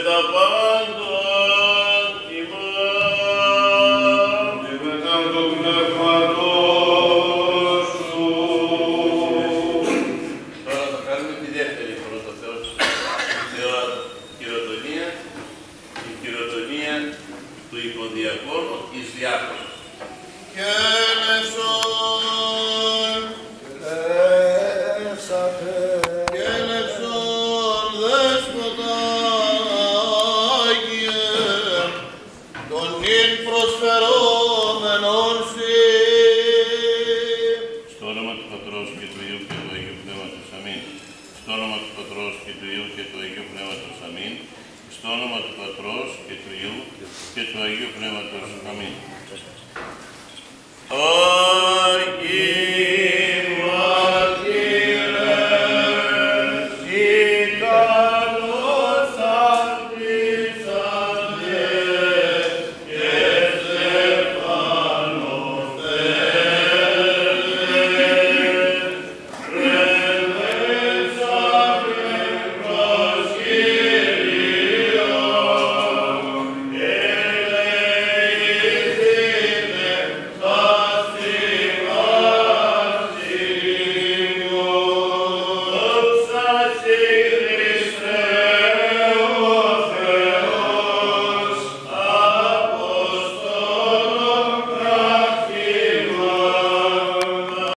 τα πάντα ημών. Και μετά το πνεύματος σου. Τώρα θα κάνουμε τη δεύτερη πρώτα Θεός. Χειροτονία, η χειροτονία του υποδιακόνου εις διάκονο. Και ελεύσον, και ελεύσον δέσποτα Άγιε, τον νυν προσφερόμενον σοι. Στο όνομα του Πατρός και του Υιού και του Αγίου Πνεύματος. Αμήν. Στο όνομα του Πατρός και του Υιού και του Αγίου Πνεύματος. Αμήν. Στο όνομα του Πατρός και του Υιού και του Αγίου Πνεύματος. Αμήν. Άγιε